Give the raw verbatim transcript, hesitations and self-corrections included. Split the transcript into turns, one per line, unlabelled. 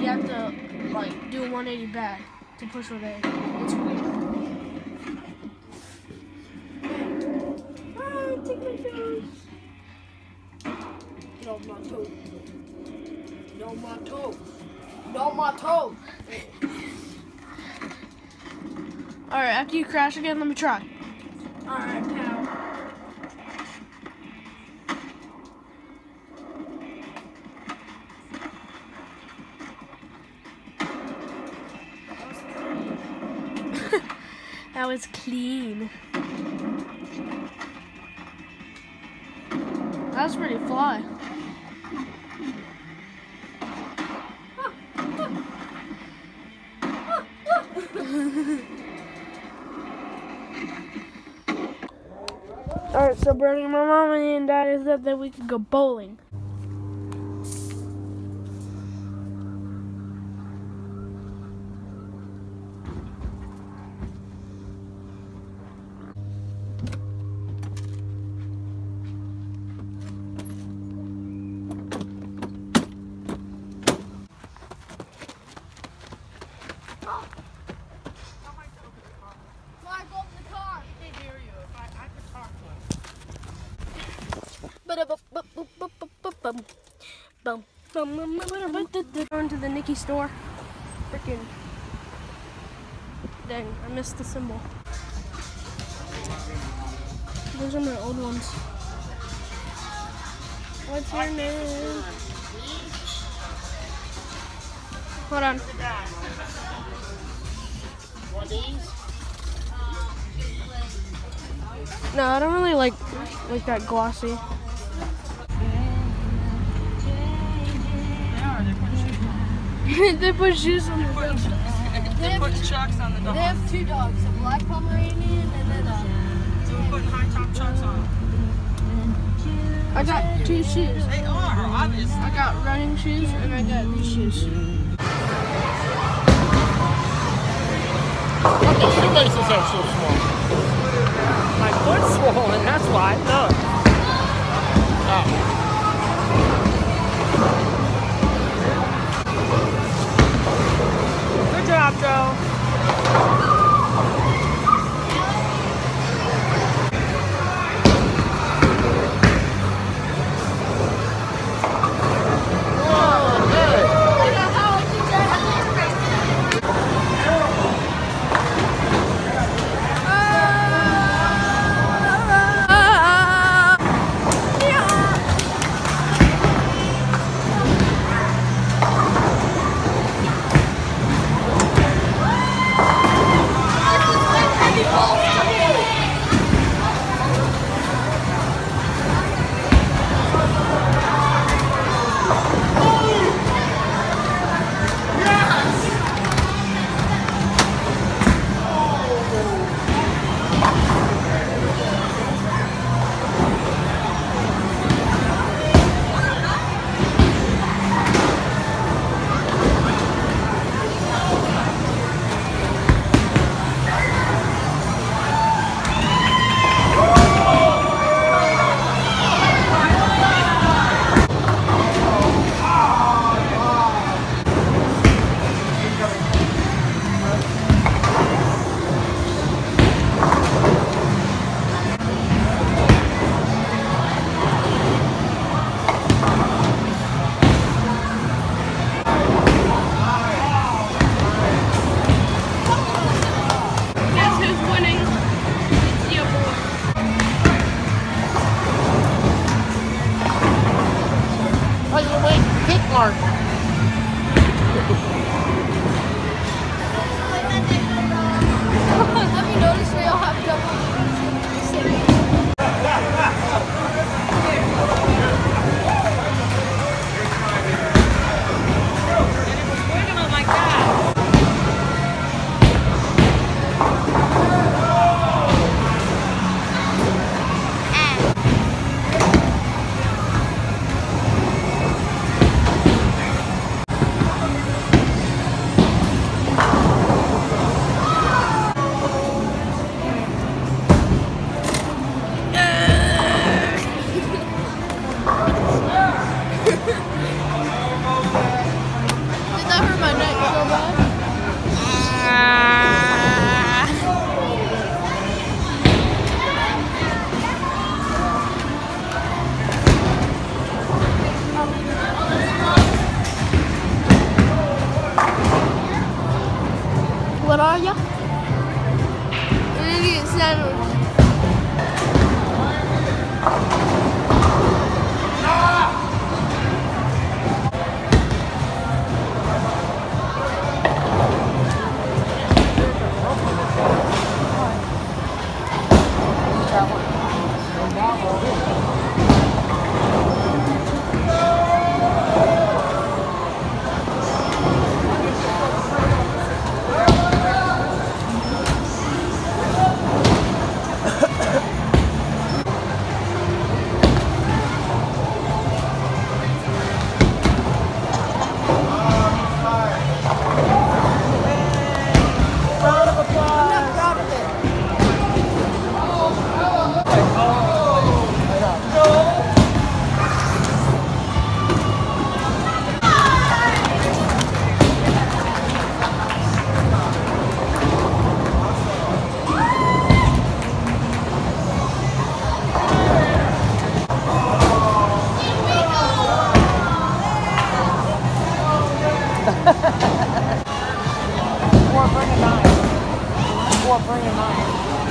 have to like do a one eighty back to push with A. It's weird. Ah, take my toes. Get off my toe. Get off my toe. Get off my toe. Alright, after you crash again, let me try. Alright, pal. That was clean. That was pretty fly. Alright, so Brody, my mom and dad said that we could go bowling. Going to the Nikki store. Freaking dang, I missed the symbol. Those are my old ones. What's your name? Hold on. No, I don't really like like that glossy. They put shoes on the dog.
They put chucks on the dog.
They have two dogs, a black Pomeranian and then a...
So we're putting high top chucks on.
I got two shoes.
They are, obviously.
I got running shoes and I got these shoes.
What the shoelaces are so small? My foot's swollen, that's why. Look. Oh. Good job, Joe.
What are you? An idiot sandwich.
Or bring a knife. Or bring a knife.